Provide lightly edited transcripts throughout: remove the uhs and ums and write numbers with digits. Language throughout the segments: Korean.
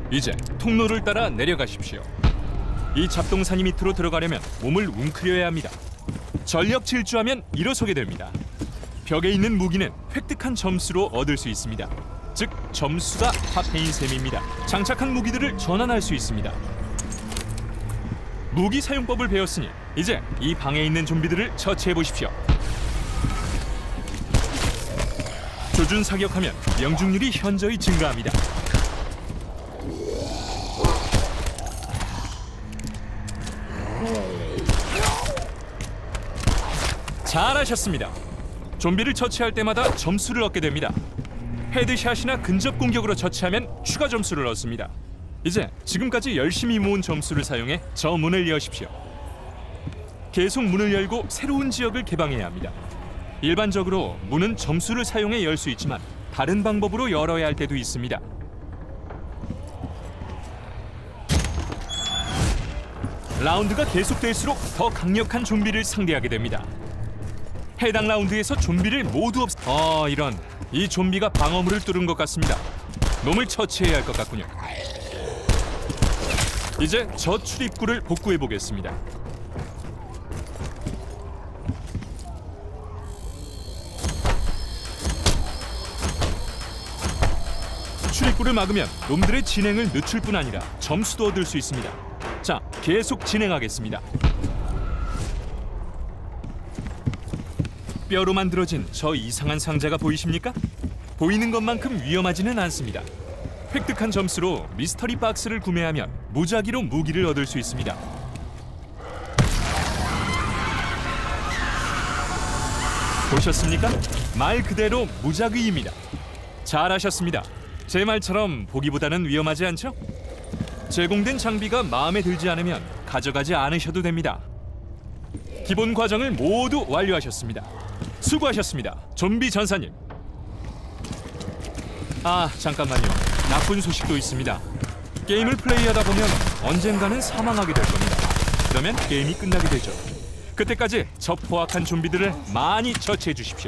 이제 통로를 따라 내려가십시오. 이 잡동사니 밑으로 들어가려면 몸을 웅크려야 합니다. 전력 질주하면 일어서게 됩니다. 벽에 있는 무기는 획득한 점수로 얻을 수 있습니다. 즉 점수가 화폐인 셈입니다. 장착한 무기들을 전환할 수 있습니다. 무기 사용법을 배웠으니 이제 이 방에 있는 좀비들을 처치해 보십시오. 조준 사격하면 명중률이 현저히 증가합니다. 잘하셨습니다. 좀비를 처치할 때마다 점수를 얻게 됩니다. 헤드샷이나 근접 공격으로 처치하면 추가 점수를 얻습니다. 이제 지금까지 열심히 모은 점수를 사용해 저 문을 여십시오. 계속 문을 열고 새로운 지역을 개방해야 합니다. 일반적으로 문은 점수를 사용해 열 수 있지만 다른 방법으로 열어야 할 때도 있습니다. 라운드가 계속될수록 더 강력한 좀비를 상대하게 됩니다. 해당 라운드에서 좀비를 모두 이런, 이 좀비가 방어물을 뚫은 것 같습니다. 놈을 처치해야 할 것 같군요. 이제 저 출입구를 복구해 보겠습니다. 출입구를 막으면 놈들의 진행을 늦출 뿐 아니라 점수도 얻을 수 있습니다. 자, 계속 진행하겠습니다. 뼈로 만들어진 저 이상한 상자가 보이십니까? 보이는 것만큼 위험하지는 않습니다. 획득한 점수로 미스터리 박스를 구매하면 무작위로 무기를 얻을 수 있습니다. 보셨습니까? 말 그대로 무작위입니다. 잘하셨습니다. 제 말처럼 보기보다는 위험하지 않죠? 제공된 장비가 마음에 들지 않으면 가져가지 않으셔도 됩니다. 기본 과정을 모두 완료하셨습니다. 수고하셨습니다, 좀비 전사님. 잠깐만요. 나쁜 소식도 있습니다. 게임을 플레이하다 보면 언젠가는 사망하게 될 겁니다. 그러면 게임이 끝나게 되죠. 그때까지 저 포악한 좀비들을 많이 처치해 주십시오.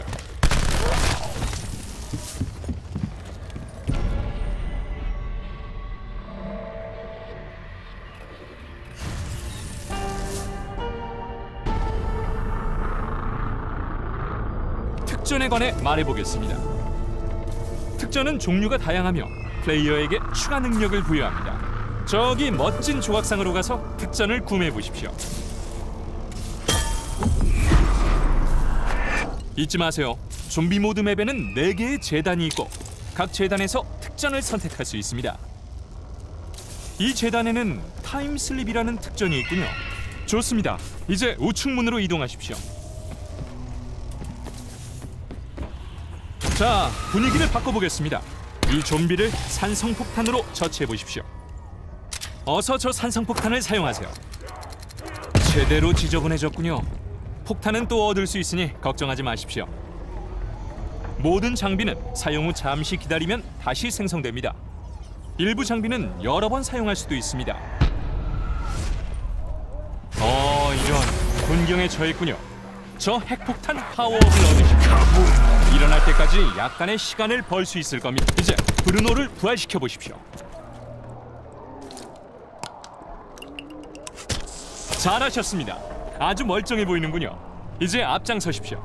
특전에 관해 말해보겠습니다. 특전은 종류가 다양하며 플레이어에게 추가 능력을 부여합니다. 저기 멋진 조각상으로 가서 특전을 구매해보십시오. 잊지 마세요. 좀비 모드 맵에는 4개의 재단이 있고 각 재단에서 특전을 선택할 수 있습니다. 이 재단에는 타임슬립이라는 특전이 있군요. 좋습니다. 이제 우측문으로 이동하십시오. 자, 분위기를 바꿔보겠습니다. 이 좀비를 산성폭탄으로 처치해보십시오. 어서 저 산성폭탄을 사용하세요. 제대로 지저분해졌군요. 폭탄은 또 얻을 수 있으니 걱정하지 마십시오. 모든 장비는 사용 후 잠시 기다리면 다시 생성됩니다. 일부 장비는 여러 번 사용할 수도 있습니다. 이런, 곤경에 처했군요. 저 핵폭탄 파워업을 얻으십시오. 일어날 때까지 약간의 시간을 벌 수 있을 겁니다. 이제 브루노를 부활시켜 보십시오. 잘하셨습니다. 아주 멀쩡해 보이는군요. 이제 앞장서십시오.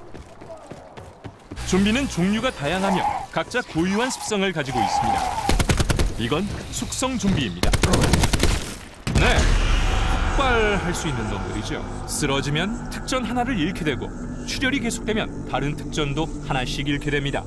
좀비는 종류가 다양하며 각자 고유한 습성을 가지고 있습니다. 이건 숙성 좀비입니다. 네, 폭발할 수 있는 놈들이죠. 쓰러지면 특전 하나를 잃게 되고 출혈이 계속되면 다른 특전도 하나씩 잃게 됩니다.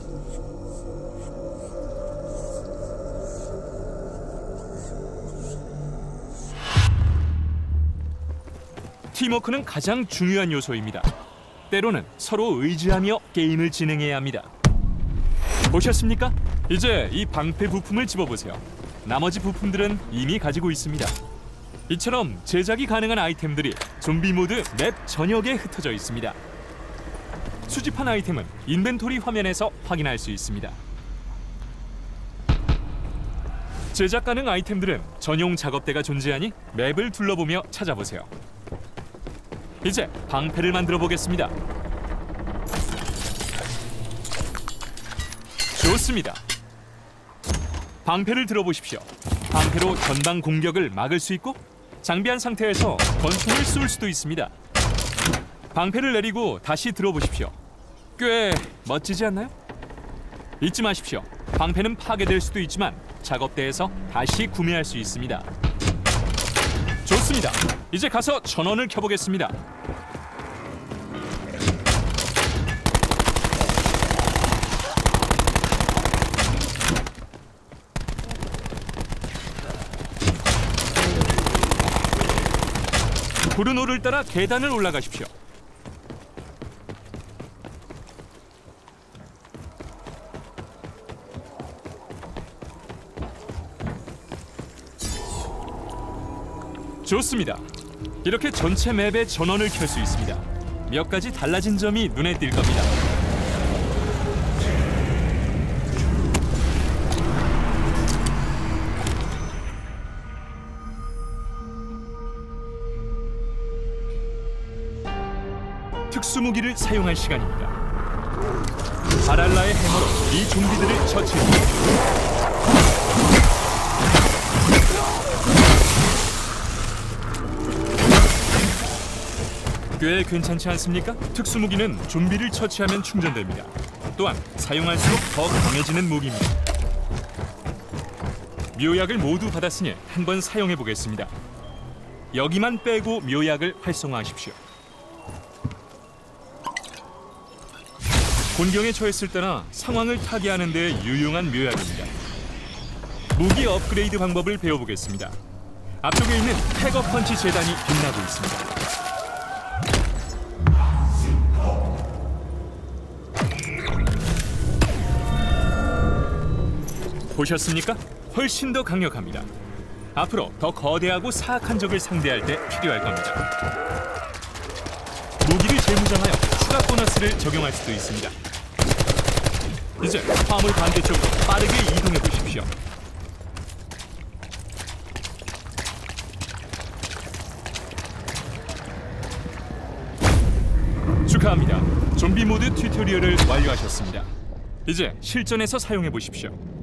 팀워크는 가장 중요한 요소입니다. 때로는 서로 의지하며 게임을 진행해야 합니다. 보셨습니까? 이제 이 방패 부품을 집어보세요. 나머지 부품들은 이미 가지고 있습니다. 이처럼 제작이 가능한 아이템들이 좀비 모드 맵 전역에 흩어져 있습니다. 수집한 아이템은 인벤토리 화면에서 확인할 수 있습니다. 제작 가능 아이템들은 전용 작업대가 존재하니 맵을 둘러보며 찾아보세요. 이제 방패를 만들어 보겠습니다. 좋습니다. 방패를 들어보십시오. 방패로 전방 공격을 막을 수 있고 장비한 상태에서 권총을 쏠 수도 있습니다. 방패를 내리고 다시 들어보십시오. 꽤 멋지지 않나요? 잊지 마십시오. 방패는 파괴될 수도 있지만 작업대에서 다시 구매할 수 있습니다. 좋습니다. 이제 가서 전원을 켜보겠습니다. 구르노를 따라 계단을 올라가십시오. 좋습니다. 이렇게 전체 맵에 전원을 켤 수 있습니다. 몇 가지 달라진 점이 눈에 띌 겁니다. 특수무기를 사용할 시간입니다. 바랄라의 해머로 이 좀비들을 처치합니다. 꽤 괜찮지 않습니까? 특수무기는 좀비를 처치하면 충전됩니다. 또한 사용할수록 더 강해지는 무기입니다. 묘약을 모두 받았으니 한번 사용해 보겠습니다. 여기만 빼고 묘약을 활성화하십시오. 곤경에 처했을 때나 상황을 타개하는 데 유용한 묘약입니다. 무기 업그레이드 방법을 배워보겠습니다. 앞쪽에 있는 패거펀치 재단이 빛나고 있습니다. 보셨습니까? 훨씬 더 강력합니다. 앞으로 더 거대하고 사악한 적을 상대할 때 필요할 겁니다. 무기를 재무장하여 추가 보너스를 적용할 수도 있습니다. 이제 화물 반대쪽으로 빠르게 이동해 보십시오. 축하합니다. 좀비 모드 튜토리얼을 완료하셨습니다. 이제 실전에서 사용해 보십시오.